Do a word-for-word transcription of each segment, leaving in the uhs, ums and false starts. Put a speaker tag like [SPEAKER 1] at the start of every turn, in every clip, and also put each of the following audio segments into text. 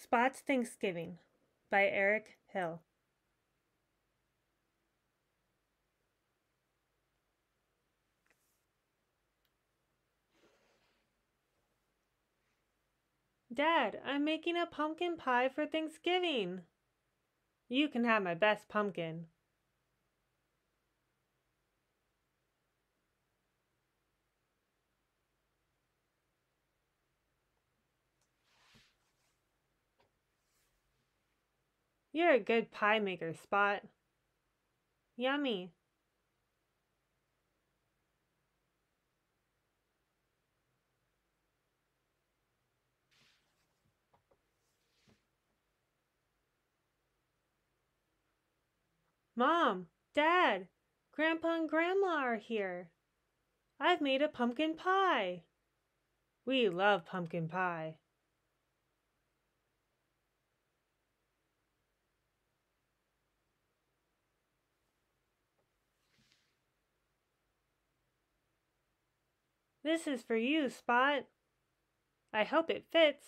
[SPEAKER 1] Spot's Thanksgiving by Eric Hill. Dad, I'm making a pumpkin pie for Thanksgiving. You can have my best pumpkin. You're a good pie maker, Spot. Yummy. Mom, Dad, Grandpa and Grandma are here. I've made a pumpkin pie. We love pumpkin pie. This is for you, Spot. I hope it fits.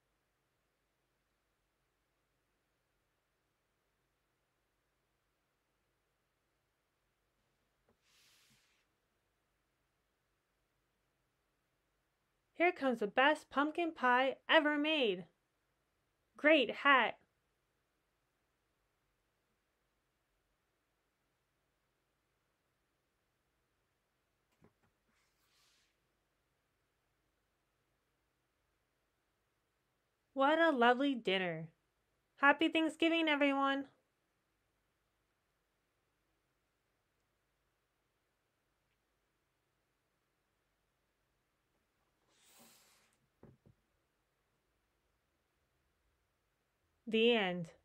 [SPEAKER 1] Here comes the best pumpkin pie ever made. Great hat. What a lovely dinner. Happy Thanksgiving, everyone. The end.